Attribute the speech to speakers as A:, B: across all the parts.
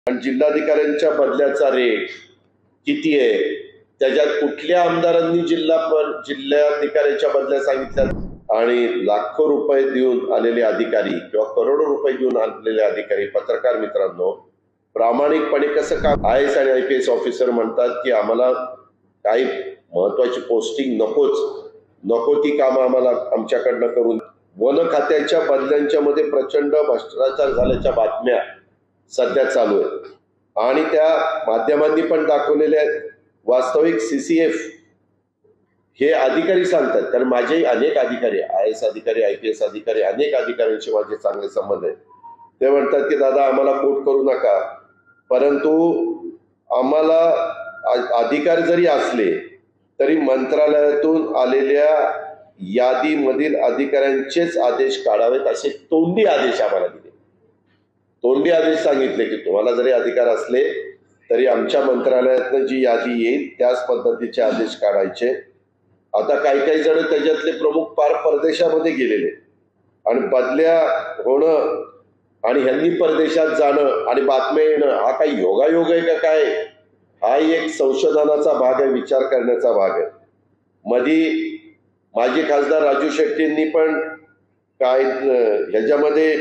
A: आणि जिल्हाधिकाऱ्यांच्या बदल्याचा रेट किती आहे, त्याच्यात कुठल्या आमदारांनी जिल्हाधिकाऱ्यांच्या बदल्या सांगितल्या आणि लाखो रुपये देऊन आलेले अधिकारी किंवा करोडो रुपये देऊन आलेले अधिकारी, पत्रकार मित्रांनो, प्रामाणिकपणे कसं काम IAS आणि IPS ऑफिसर म्हणतात की आम्हाला काही महत्वाची पोस्टिंग नको ती कामं आम्हाला आमच्याकडनं करून. वन खात्याच्या बदल्यांच्या मध्ये प्रचंड भ्रष्टाचार झाल्याच्या बातम्या सध्या चालू आहेत आणि त्या माध्यमांनी पण दाखवलेल्या आहेत. वास्तविक CCF हे अधिकारी सांगतात, कारण माझे अनेक अधिकारी, IAS अधिकारी, IPS अधिकारी, अनेक अधिकाऱ्यांशी माझे चांगले संबंध आहेत. ते म्हणतात की दादा आम्हाला कोट करू नका, परंतु आम्हाला अधिकार जरी असले तरी मंत्रालयातून आलेल्या यादीमधील अधिकाऱ्यांचेच आदेश काढावेत असे तोंडी आदेश आम्हाला दिले. तोंडी आदेश सांगितले की तुम्हाला जरी अधिकार असले तरी आमच्या मंत्रालयातनं जी यादी येईल त्याच पद्धतीचे आदेश काढायचे. आता काही जण त्याच्यातले प्रमुख पार परदेशामध्ये गेलेले आणि बदल्या होणं आणि ह्यांनी परदेशात जाणं आणि बातम्या येणं हा काही योगायोग आहे का काय? हा एक संशोधनाचा भाग आहे, विचार करण्याचा भाग आहे. मधी माजी खासदार राजू शेट्टींनी पण काय ह्याच्यामध्ये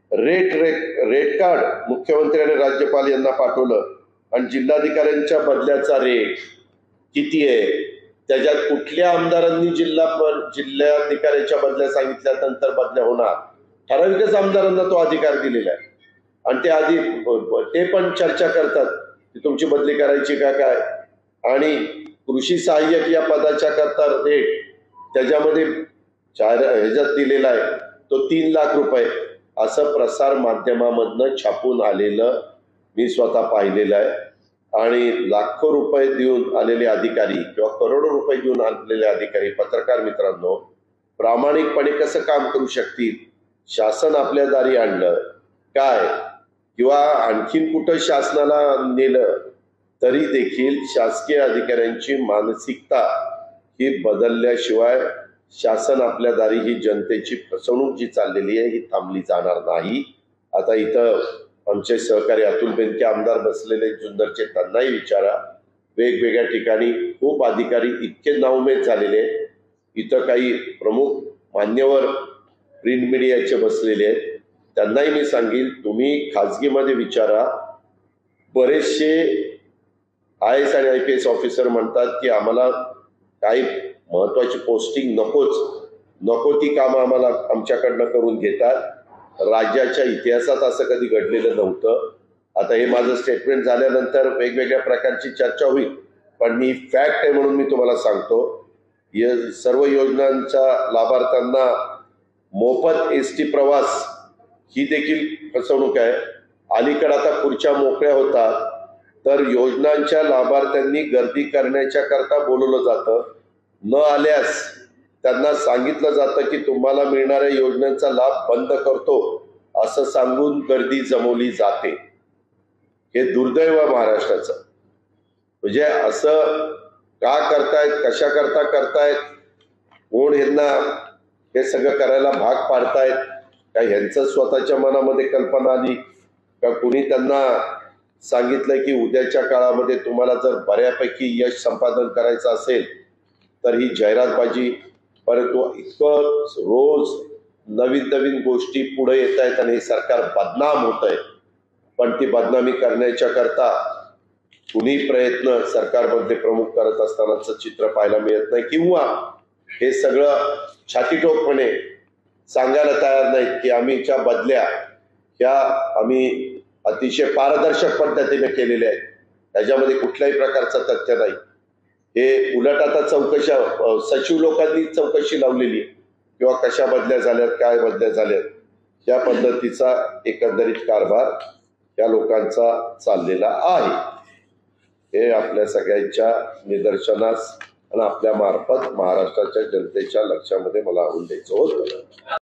A: रेट कार्ड मुख्यमंत्री आणि राज्यपाल यांना पाठवलं आणि जिल्हाधिकाऱ्यांच्या बदल्याचा रेट किती आहे, त्याच्यात कुठल्या आमदारांनी जिल्हाधिकाऱ्यांच्या बदल्या सांगितल्यानंतर बदल्या होणार, ठराविकच आमदारांना तो अधिकार दिलेला आहे. आणि ते पण चर्चा करतात की तुमची बदली करायची का काय. आणि कृषी सहाय्यक या पदाच्या करता रेट त्याच्यामध्ये ह्याच्यात दिलेला आहे तो 3 लाख रुपये, असं प्रसार माध्यमामधनं छापून आलेलं मी स्वतः पाहिलेलं आहे. आणि लाखो रुपये देऊन आलेले अधिकारी किंवा करोडो रुपये देऊन आलेले अधिकारी, पत्रकार मित्रांनो, प्रामाणिकपणे कसं काम करू शकतील? शासन आपल्या दारी आणलं काय किंवा आणखीन कुठं शासनाला नेलं तरी देखील शासकीय अधिकाऱ्यांची मानसिकता ही बदलल्याशिवाय शासन आपल्या दारी ही जनतेची फसवणूक जी चाललेली आहे ही थांबली जाणार नाही. आता इथं आमचे सहकारी अतुल बेनके आमदार बसलेले जुन्नरचे, त्यांनाही विचारा. वेगवेगळ्या ठिकाणी खूप अधिकारी इतके नाउमेद झालेले आहेत. इथं काही प्रमुख मान्यवर प्रिंट मीडियाचे बसलेले आहेत, त्यांनाही मी सांगेल तुम्ही खाजगीमध्ये विचारा. बरेचसे IAS आणि IPS ऑफिसर म्हणतात की आम्हाला काही महत्वाची पोस्टिंग नको ती कामं आम्हाला आमच्याकडनं करून घेतात. राज्याच्या इतिहासात असं कधी घडलेलं नव्हतं. आता हे माझं स्टेटमेंट झाल्यानंतर वेगवेगळ्या प्रकारची चर्चा होईल, पण मी फॅक्ट आहे म्हणून मी तुम्हाला सांगतो. सर्व योजनांच्या लाभार्थ्यांना मोफत ST प्रवास ही देखील फसवणूक आहे. अलीकडे आता खुर्च्या मोकळ्या होतात तर योजनांच्या लाभार्थ्यांनी गर्दी करण्याच्या करता बोलवलं जातं. न आल्यास त्यांना सांगितलं जातं की तुम्हाला मिळणाऱ्या योजनांचा लाभ बंद करतो असं सांगून गर्दी जमवली जाते. हे दुर्दैव आहे महाराष्ट्राचं. म्हणजे असं का करतायत, कशा करता करतायत, कोण ह्यांना हे सगळं करायला भाग पाडतायत? का ह्यांचं स्वतःच्या मनामध्ये कल्पना आली का कुणी त्यांना सांगितलं की उद्याच्या काळामध्ये तुम्हाला जर बऱ्यापैकी यश संपादन करायचं असेल तर ही जाहिरातबाजी, परंतु इतकं रोज नवीन गोष्टी पुढे येत आहेत आणि सरकार बदनाम होत आहे. पण ती बदनामी करण्याच्या करता कुणी प्रयत्न सरकारमध्ये प्रमुख करत असतानाचं चित्र पाहायला मिळत नाही, किंवा हे सगळं छातीठोकपणे सांगायला तयार नाहीत की आम्हीच्या बदल्या ह्या आम्ही अतिशय पारदर्शक पद्धतीने केलेल्या आहेत, त्याच्यामध्ये कुठल्याही प्रकारचं तथ्य नाही. हे उलट आता चौकशा सचिव लोकांनी चौकशी लावलेली आहे किंवा कशा बदल्या झाल्यात, काय बदल्या झाल्यात, या पद्धतीचा एकंदरीत कारभार या लोकांचा चाललेला आहे. हे आपल्या सगळ्यांच्या निदर्शनास आणि आपल्या मार्फत महाराष्ट्राच्या जनतेच्या लक्षामध्ये मला आणून द्यायचं होतं.